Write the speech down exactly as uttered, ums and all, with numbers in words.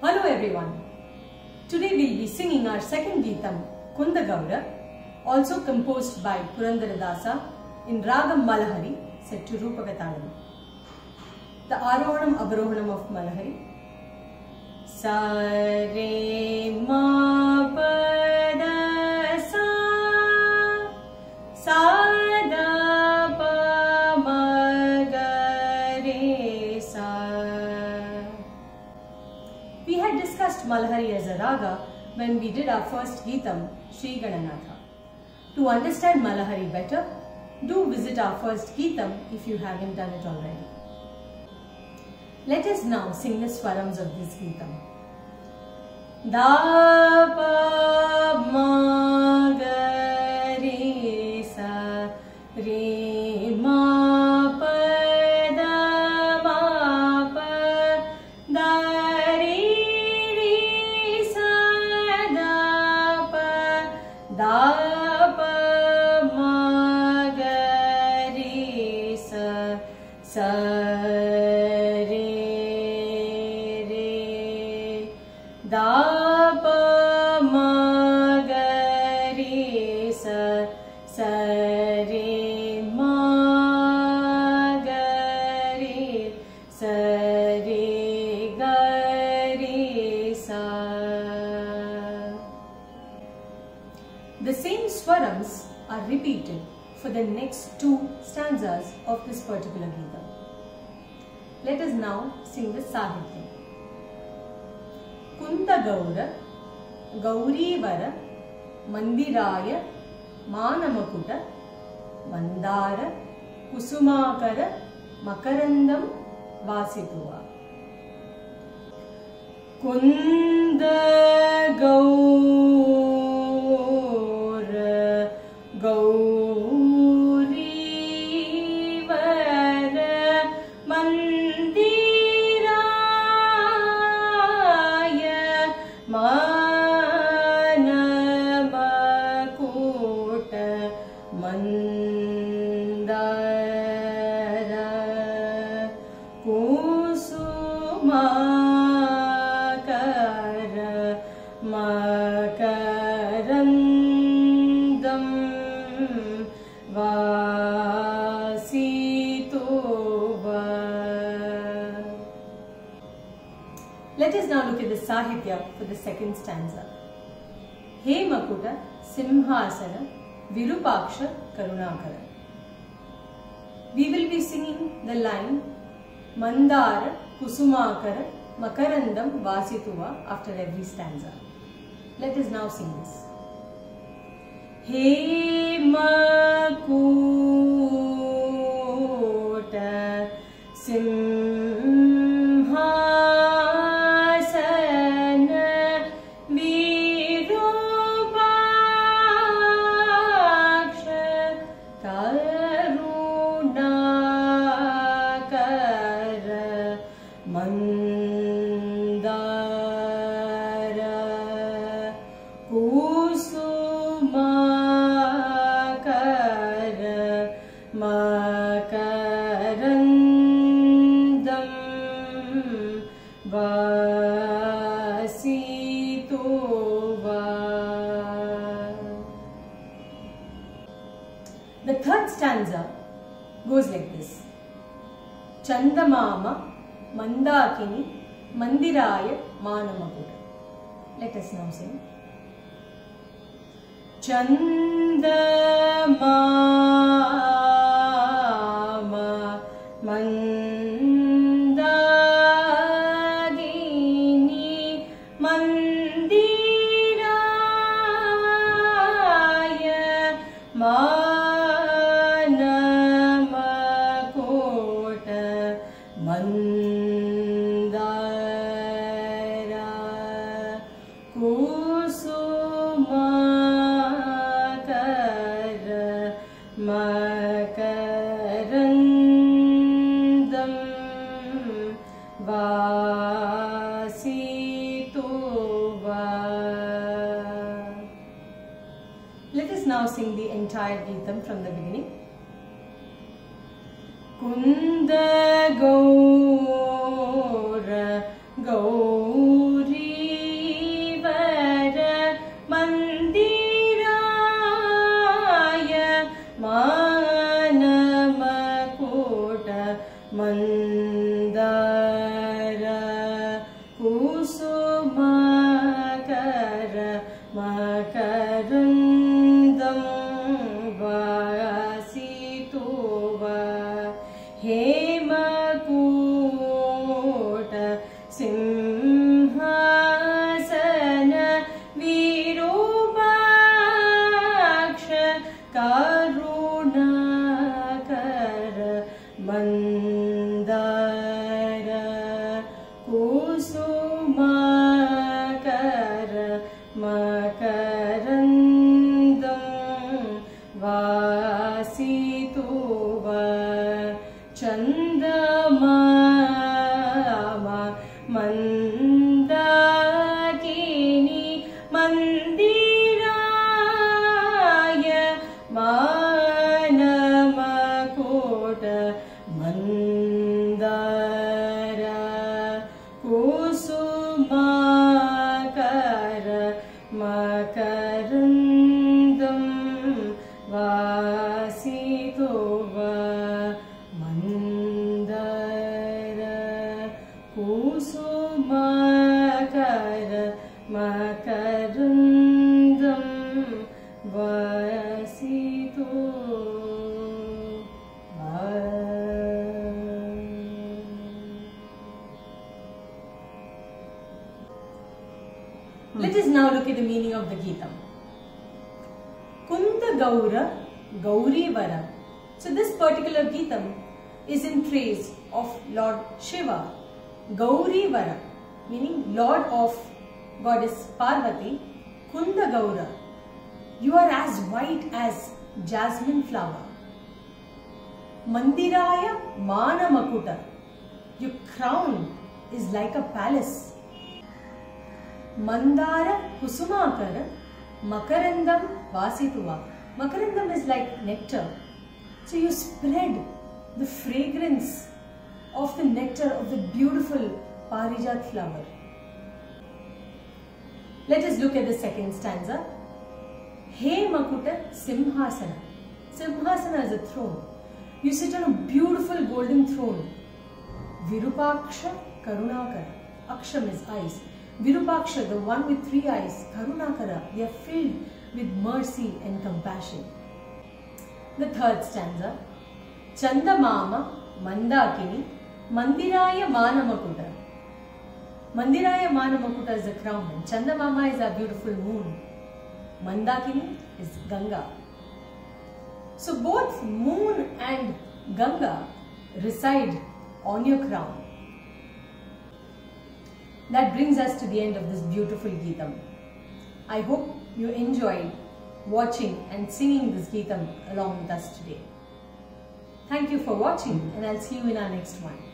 Hello everyone. Today we'll be singing our second Geetam, Kundagaura, also composed by Purandaradasa in Ragam Malahari, set to Rupakatalam. The Arohanam Avarohanam of Malahari. Sa re ma pa da sa, sa da pa ma ga re sa. We had discussed Malahari as a raga when we did our first Geetam, Sri Gananatha. To understand Malahari better, do visit our first Geetam if you haven't done it already. Let us now sing the swarams of this Geetam. Da pa ma ga re sa, re ma pa da ma pa da re re sa da pa da pa ma ga re sa sa da pa ma ga re sa sa re ma ga re sa re ga re sa. The same swarams are repeated for the next two stanzas of this particular Geetam. Let us now sing the Sahitya. Kundagaura, Gaurivara, Mandiraya, Manamakuta, Mandara, Kusumakara, Makarandam, Vasituva. Kundagaura, Gaurivara, Mandiraya, Manamakuta, Mandara, Kusumakara, Makarandam, Vasituva. Let us now look at the Sahitya for the second stanza. He Makuta, Simhasana, Virupaksha, Karunakara. We will be singing the line Mandara, Kusumakara, Makarandam, Vasituva after every stanza. Let us now sing this. He Makuta, Simhasana, Virupaksha, Karunakara, Mandara, Kusumakara, Makarandam, Vasituva. The third stanza goes like this. Chandamama, Mandakini, Mandiraya, Manamakuta. Let us now sing. Chandamama, Mandagini, Mandiraya, Manamakuta, Mandara, Kusumakara, Makarandam, Vasituva. Let us now sing the entire Geetam from the beginning. Kundagaura, Gauri Kusumakar मकरन्दं वासितुव Chandamama Mandakini मन्दिराय मानमकुट Mandar Kusumakar मकरन्दं वासितुव Mandar Kusumakar मकरन्दं वासितुव। Let us now look at the meaning of the Gita. Kunda Gaura Gauri Vara. So this particular Gita is in praise of Lord Shiva. Gauri Vara, meaning Lord of Goddess Parvati. Kunda Gaura, you are as white as jasmine flower. Mandiraya Mana Makuta, your crown is like a palace. Mandara Kusumakara Makarandam Vasituva. Makarandam is like nectar. So you spread the fragrance of the nectar of the beautiful Parijat flower. Let us look at the second stanza. He Makuta Simhasana. Simhasana is a throne. You sit on a beautiful golden throne. Virupaksha Karunakara. Aksham is eyes. Virupaksha, the one with three eyes, Karunakara, they are filled with mercy and compassion. The third stanza. Chandamama Mandakini Mandiraya Manamakuta. Mandiraya Manamakuta is the crown and Chandamama is our beautiful moon. Mandakini is Ganga. So both moon and Ganga reside on your crown. That brings us to the end of this beautiful Geetam. I hope you enjoyed watching and singing this Geetam along with us today. Thank you for watching and I'll see you in our next one.